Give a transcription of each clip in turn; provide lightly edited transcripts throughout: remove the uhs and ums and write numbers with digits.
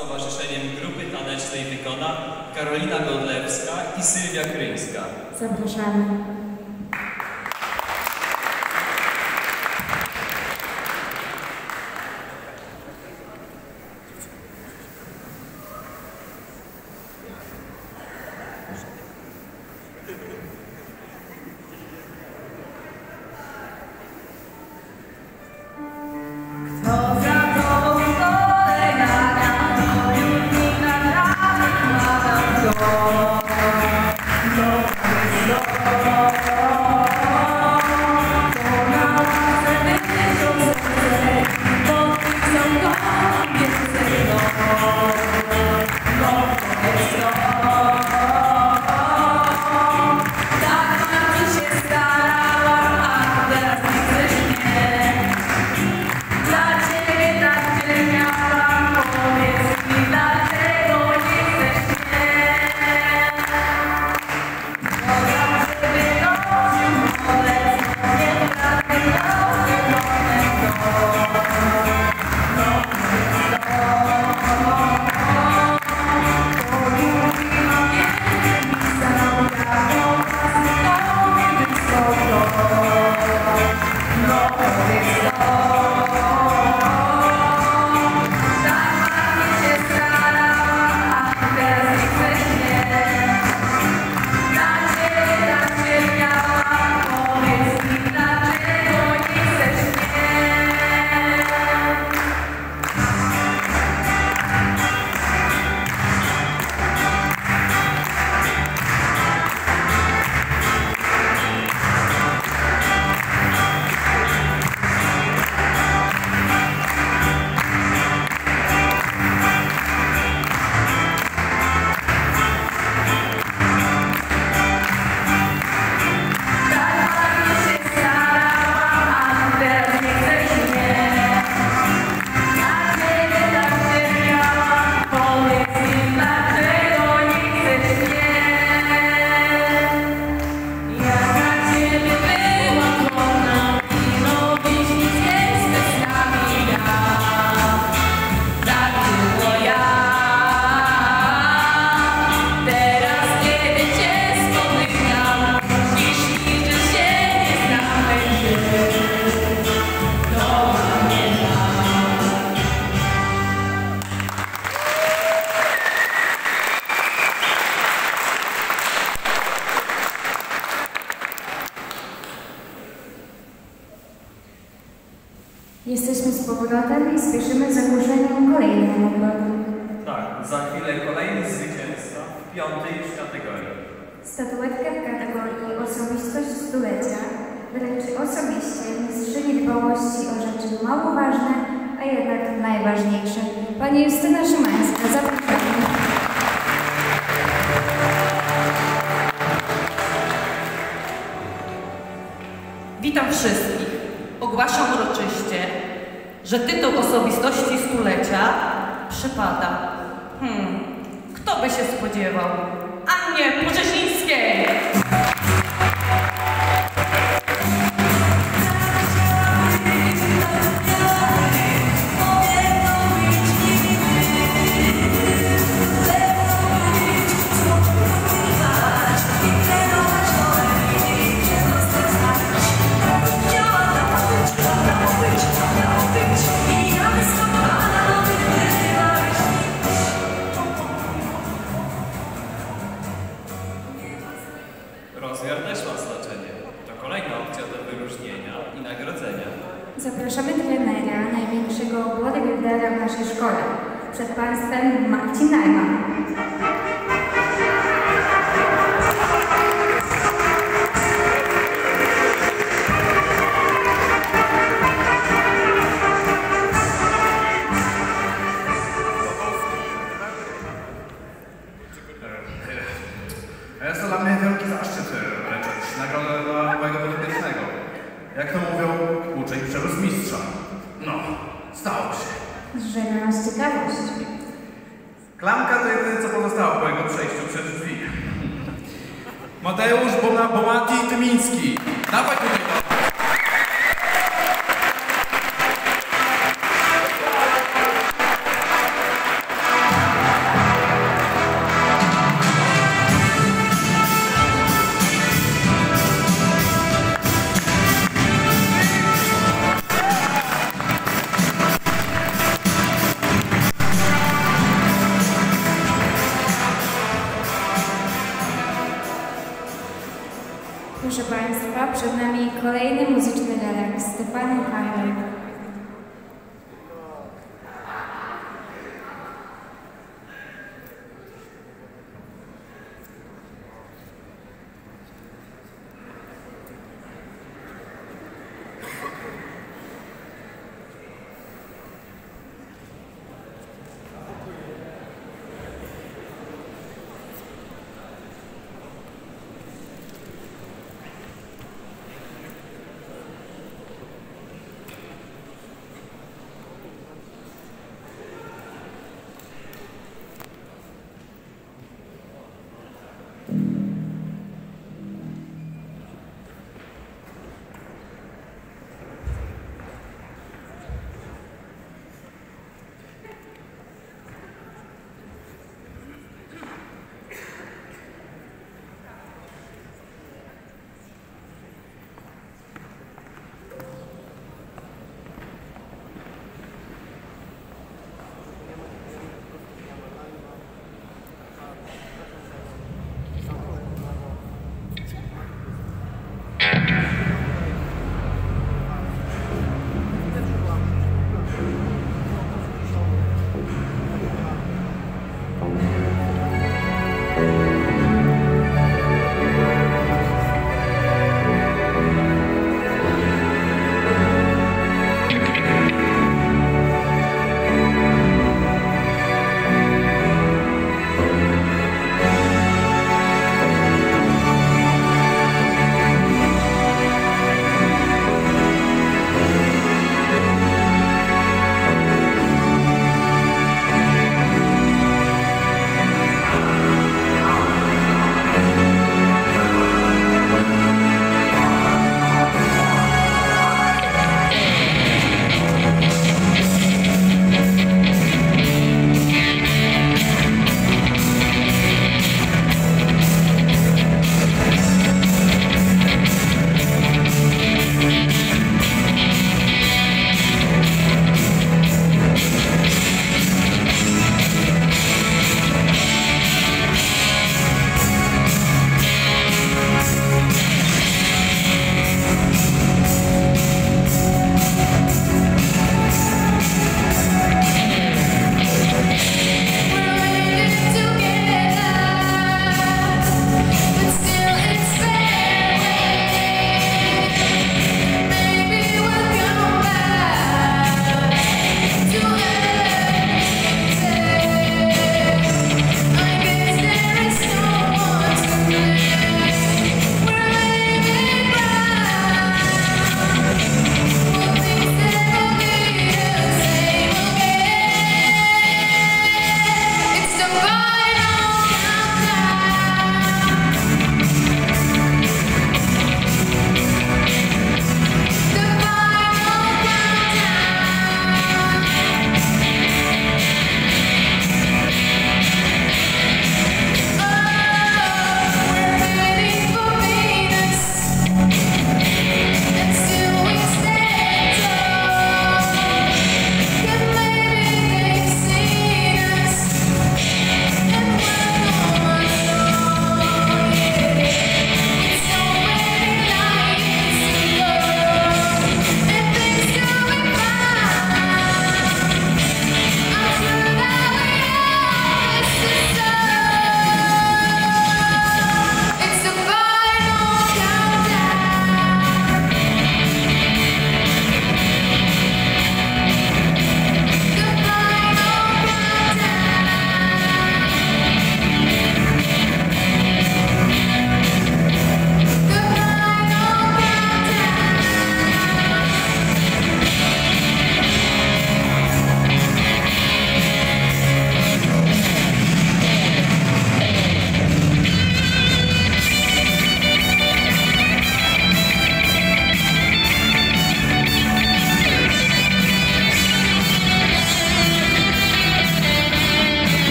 towarzyszeniem grupy tanecznej wykona Karolina Godlewska i Sylwia Kryńska. Zapraszamy. Jesteśmy z powrotem i spieszymy z ogłoszeniem kolejnej nagrody. Tak, za chwilę kolejny zwycięzca w 5. już kategorii. Statuetkę w kategorii Osobistość Stulecia wręczy osobiście mistrzyni dbałości o rzeczy mało ważne, a jednak najważniejsze. Pani Justyna Szymańska, zapraszamy. Witam wszystkich. Ogłaszam uroczyście, że tytuł Osobistości Stulecia przypada. Kto by się spodziewał? Annie Płocześlińskiej! Rozmiar też ma znaczenie. To kolejna opcja do wyróżnienia i nagrodzenia. Zapraszamy trenera, największego bodybuildera w naszej szkole. Przed Państwem Marcin Najman. Jest to dla mnie wielki zaszczyt wręczyć nagrodę dla mojego podopiecznego. Jak to mówią, uczeń przerósł mistrza. No, stało się. Zżera nas ciekawość. Klamka to jedyne, co pozostało po jego przejściu przez drzwi. Mateusz Bomati Tymiński. Dawaj tutaj. kolejny muzyczny relaks Stefana Kajler.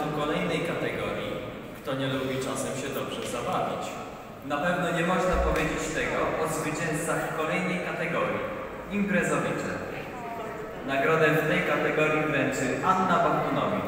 tematu kolejnej kategorii, kto nie lubi czasem się dobrze zabawić. Na pewno nie można powiedzieć tego o zwycięzcach kolejnej kategorii, imprezowicze. Nagrodę w tej kategorii wręczy Anna Bachunowicz.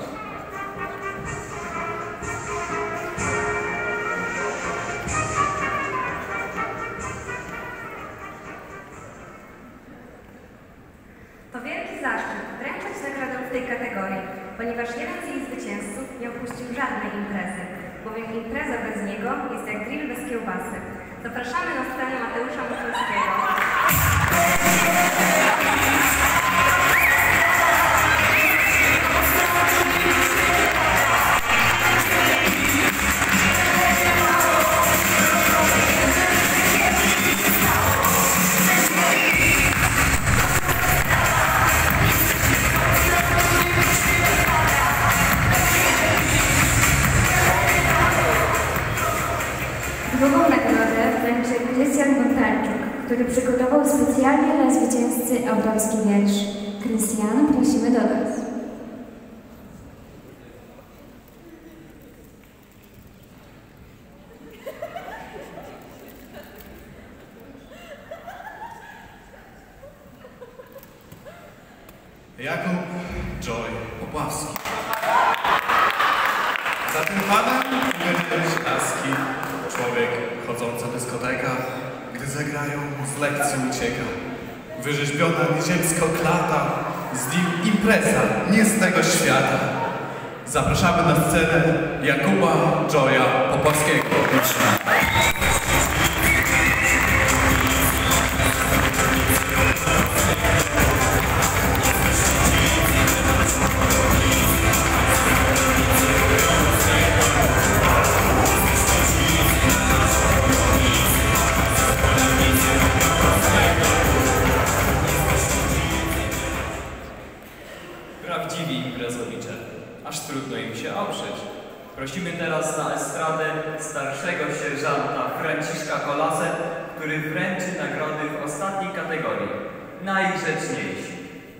To wielki zaszczyt wręczać nagrodę w tej kategorii, ponieważ jeden z jej zwycięzców nie opuścił żadnej imprezy, bowiem impreza bez niego jest jak grill bez kiełbasy. Zapraszamy na scenę Mateusza Muszulskiego. Drugą nagrodę wręczy Krystian Wątarczuk, który przygotował specjalnie dla zwycięzcy autorski wiersz. Krystian, prosimy do nas. Jakub Joy Popławski. Za tym panem Henryk Ślaski, człowiek chodzący w dyskotekach, gdy zagrają, z lekcji ucieka. Wyrzeźbiona nieziemska klata, z nim impreza nie z tego świata. Zapraszamy na scenę Jakuba Joya Popławskiego. Prawdziwi imprezowicze, aż trudno im się oprzeć. Prosimy teraz na estradę starszego sierżanta Franciszka Kolasę, który wręczy nagrody w ostatniej kategorii. Najgrzeczniejsi.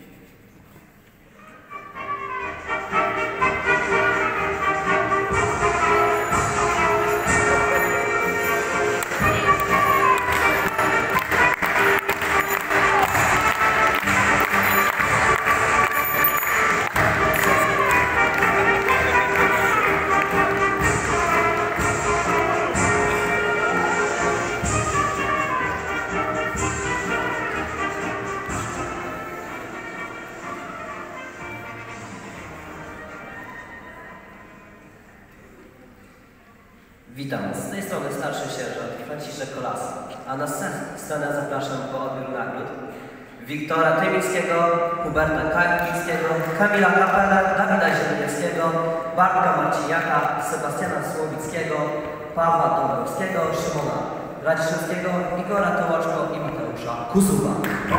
Witam, z tej strony starszy sierżant Franciszek Kolasa, a na scenę zapraszam po odbiór nagród Wiktora Tymińskiego, Huberta Karpińskiego, Kamila Kapela, Dawida Zieleniewskiego, Bartka Marciniaka, Sebastiana Słowickiego, Pawła Dąbrowskiego, Szymona Radziszewskiego, Igora Tołoczko i Mateusza Kuzuba.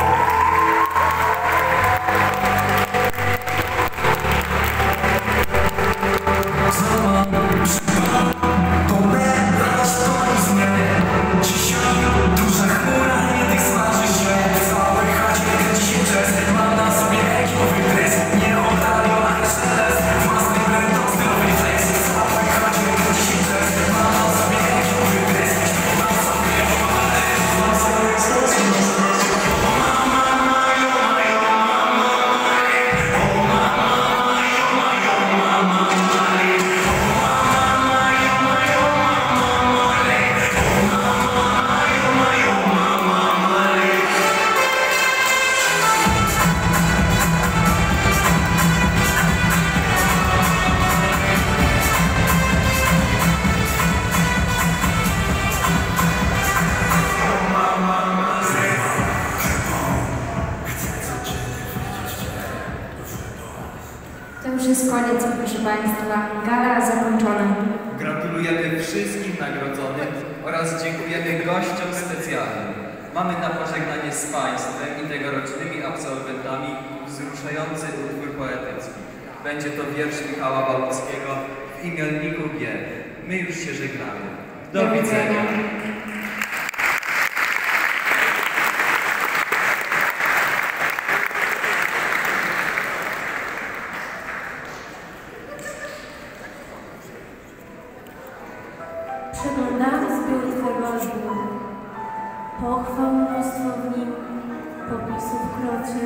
To już jest koniec, proszę Państwa. Gala zakończona. Gratulujemy wszystkim nagrodzonym oraz dziękujemy gościom specjalnym. Mamy na pożegnanie z Państwem i tegorocznymi absolwentami wzruszający utwór poetycki. Będzie to wiersz Michała Bałuckiego w imienniku G. My już się żegnamy. Do widzenia. Przeglądamy zbiór Twego albumu. Pochwał mnóstwo w nim, popisów w krocie,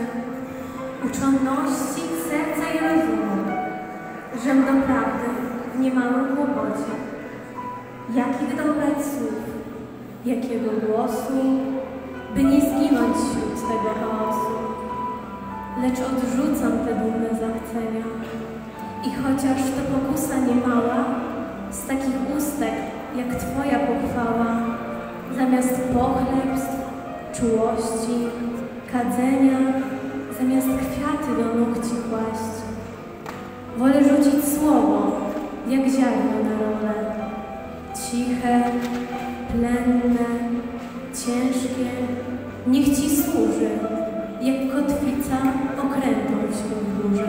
uczonności serca i rozumu, żem doprawdy w niemałym kłopocie. Jakich dobrać słów, jakiego głosu, by nie zginąć wśród tego chaosu. Lecz odrzucam te dumne zachcenia i chociaż to pokusa niemała, z takich ustek jak Twoja pochwała, zamiast pochlebstw, czułości, kadzenia, zamiast kwiaty do nóg Ci kłaść. Wolę rzucić słowo, jak ziarno na rolę, ciche, plenne, ciężkie, niech Ci służy, jak kotwica okrętą wśród burzy.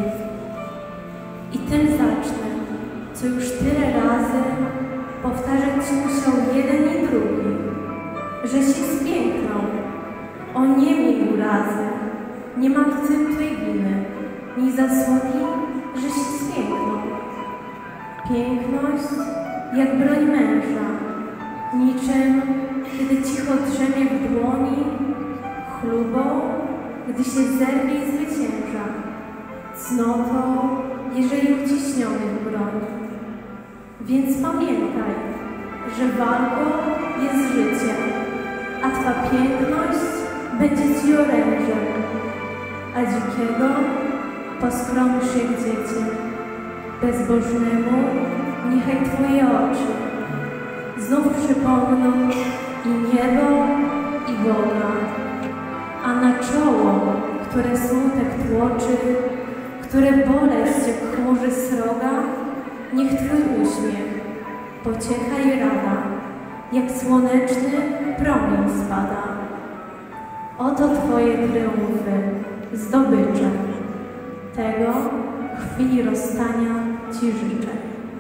I tym zacznę, co już tyle razy powtarzać Ci musiał jeden i drugi, że się spięknął, o nie mi urazy, nie mam w tym Twej winy, ni zasługi, że się spięknął. Piękność jak broń męża, niczym kiedy cicho drzemie w dłoni, chlubą, gdy się zerwie i zwycięża, cnotą, jeżeli uciśnionych broni. Więc pamiętaj, że walką jest życie, a Twa piękność będzie Ci orężem, a dzikiego poskromisz jak dziecię. Bezbożnemu niechaj Twoje oczy znów przypomną i niebo, i Boga, a na czoło, które smutek tłoczy, które boleść jak chmurzy sroga, niech Twój uśmiech, pociecha i rada, jak słoneczny promień spada. Oto Twoje tryumfy, zdobycze, tego w chwili rozstania Ci życzę.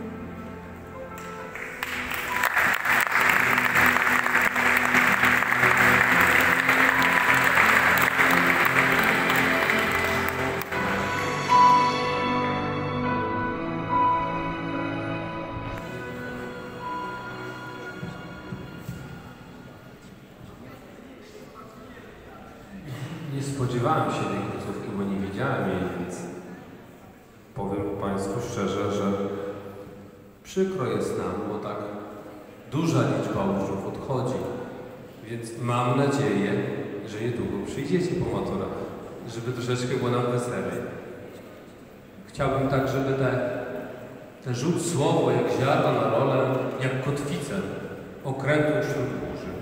Nie spodziewałem się tej końcówki, bo nie wiedziałem jej, więc powiem Państwu szczerze, że przykro jest nam, bo tak duża liczba uczniów odchodzi, więc mam nadzieję, że niedługo przyjdziecie po maturach, żeby troszeczkę było nam weselej. Chciałbym tak, żeby te rzut słowo jak ziarno na rolę, jak kotwicę okrętu wśród burzy.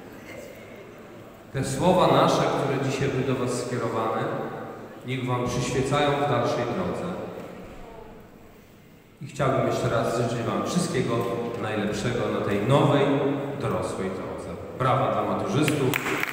Te słowa nasze, które dzisiaj były do Was skierowane, niech Wam przyświecają w dalszej drodze. I chciałbym jeszcze raz życzyć Wam wszystkiego najlepszego na tej nowej, dorosłej drodze. Brawa dla maturzystów.